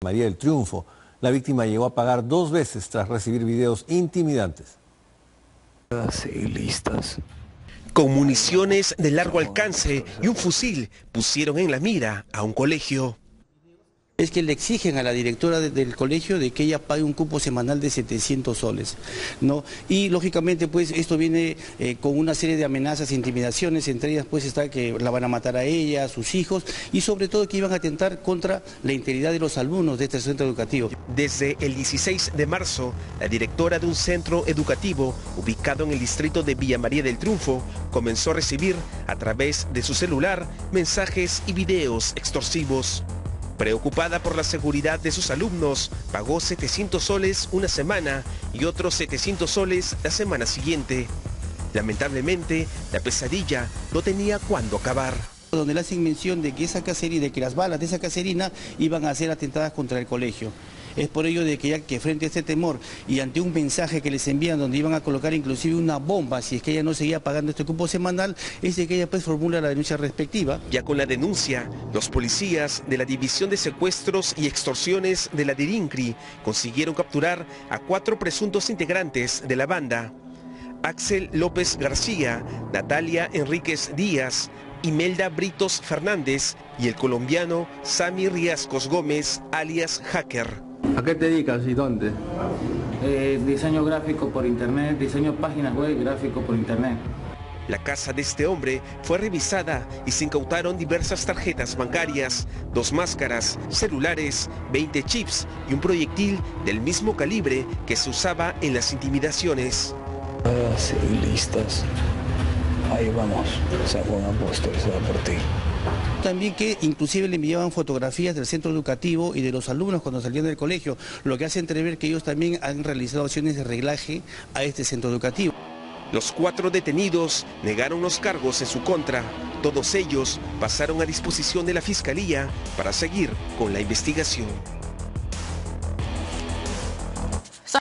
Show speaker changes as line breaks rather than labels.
María del Triunfo. La víctima llegó a pagar 2 veces tras recibir videos intimidantes.
Con municiones de largo alcance y un fusil pusieron en la mira a un colegio.
Es que le exigen a la directora del colegio de que ella pague un cupo semanal de 700 soles, ¿no? Y lógicamente pues esto viene con una serie de amenazas e intimidaciones, entre ellas pues está que la van a matar a ella, a sus hijos y sobre todo que iban a atentar contra la integridad de los alumnos de este centro educativo.
Desde el 16 de marzo, la directora de un centro educativo ubicado en el distrito de Villa María del Triunfo comenzó a recibir a través de su celular mensajes y videos extorsivos. Preocupada por la seguridad de sus alumnos, pagó 700 soles una semana y otros 700 soles la semana siguiente. Lamentablemente, la pesadilla no tenía cuándo acabar.
Donde le hacen mención de que esa caserina, de que las balas de esa caserina iban a ser atentadas contra el colegio. Es por ello de que ya que frente a este temor y ante un mensaje que les envían donde iban a colocar inclusive una bomba si es que ella no seguía pagando este cupo semanal, es de que ella pues formula la denuncia respectiva.
Ya con la denuncia, los policías de la División de Secuestros y Extorsiones de la DIRINCRI consiguieron capturar a 4 presuntos integrantes de la banda: Axel López García, Natalia Enríquez Díaz, Imelda Britos Fernández y el colombiano Sammy Riascos Gómez, alias Hacker.
¿A qué te dedicas y dónde?
Diseño gráfico por internet, diseño páginas web, gráfico por internet.
La casa de este hombre fue revisada y se incautaron diversas tarjetas bancarias, 2 máscaras, celulares, 20 chips y un proyectil del mismo calibre que se usaba en las intimidaciones.
Listas. Ahí vamos, San Juan Apóstol, se va por ti.
También que inclusive le enviaban fotografías del centro educativo y de los alumnos cuando salían del colegio, lo que hace entrever que ellos también han realizado acciones de reglaje a este centro educativo.
Los 4 detenidos negaron los cargos en su contra. Todos ellos pasaron a disposición de la Fiscalía para seguir con la investigación.